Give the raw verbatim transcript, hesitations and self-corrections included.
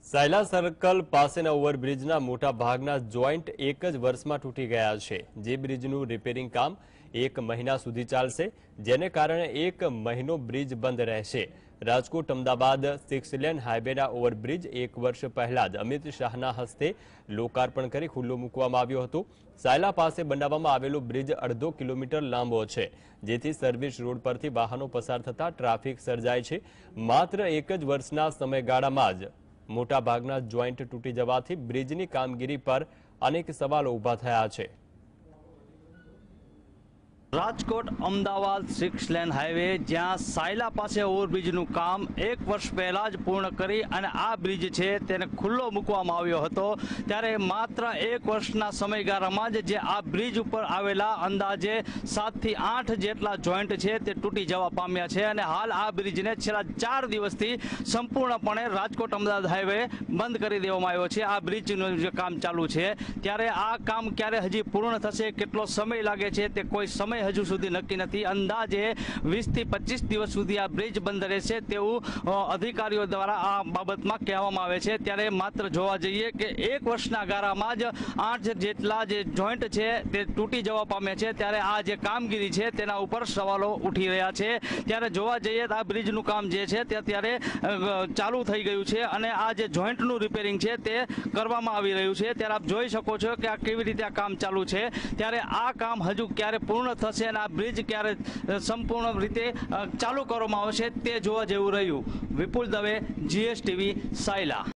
Sayla circle પાસેના ઓવરબ્રિજના મોટા ભાગના જોઈન્ટ એક જ વર્ષમાં તૂટી ગયા છે। જે બ્રિજનું રિપેરિંગ કામ એક મહિના સુધી ચાલશે, જેને કારણે એક મહિનો બ્રિજ બંધ રહેશે। રાજકોટ અમદાવાદ સિક્સ લેન હાઈવેના ઓવરબ્રિજ એક વર્ષ પહેલા જ અમિત શાહના હસ્તે લોકાર્પણ કરી ખુલ્લો મૂકવામાં આવ્યો હતો। સાયલા પાસે બનાવવામાં આવેલો બ્રિજ અડધો કિલોમીટર લાંબો છે, જેથી સર્વિસ રોડ પરથી વાહનો પસાર થતા ટ્રાફિક સર્જાય છે। માત્ર એક જ વર્ષના સમયગાળામાં જ મોટા ભાગના જોઈન્ટ તૂટી જવાથી બ્રિજની કામગીરી પર અનેક સવાલો ઊભા થયા છે। Rajkot Ahmedabad six lane highway જ્યાં સાયલા પાસે ઓવરબ્રિજનું કામ એક વર્ષ પહેલા જ પૂર્ણ કરી અને આ બ્રિજ છે તેને ખુલ્લો મૂકવામાં આવ્યો હતો, ત્યારે માત્ર એક વર્ષના સમયગાળામાં જ જે આ બ્રિજ ઉપર આવેલા અંદાજે સાતથી આઠ જેટલા જોઈન્ટ છે તે તૂટી જવા પામ્યા છે અને હાલ આ બ્રિજને છેલ્લા ચાર દિવસથી સંપૂર્ણપણે રાજકોટ અમદાવાદ હાઈવે બંધ કરી દેવામાં આવ્યો છે। આ બ્રિજનું જે કામ ચાલુ છે, ત્યારે આ કામ ક્યારે હજી પૂર્ણ થશે, કેટલો સમય લાગે છે તે કોઈ સમય હજુ સુધી નક્કી નથી। અંદાજે વીસ થી પચીસ દિવસ સુધી આ બ્રિજ બંધ રહેશે તેવું અધિકારીઓ દ્વારા આ બાબતમાં કહેવામાં આવે છે। ત્યારે માત્ર જોવા જઈએ કે એક વર્ષના ગાળામાં જ આઠ જેટલા જે જોઈન્ટ છે તે તૂટી જવા પામે છે, ત્યારે આ જે કામગીરી છે તેના ઉપર સવાલો ઉઠી રહ્યા છે। ત્યારે જોવા જઈએ તો આ બ્રિજનું કામ જે છે તે અત્યારે ચાલુ થઈ ગયું છે અને આ જે જોઈન્ટનું રિપેરિંગ છે તે કરવામાં આવી રહ્યું છે। ત્યારે આપ જોઈ શકો છો કે આ કેવી રીતે આ કામ ચાલુ છે। ત્યારે આ કામ હજુ ક્યારે પૂર્ણ થશે અને આ બ્રિજ ક્યારે સંપૂર્ણ રીતે ચાલુ કરવામાં આવશે તે જોવા જેવું રહ્યું। વિપુલ દવે, જીએસટીવી, સાયલા।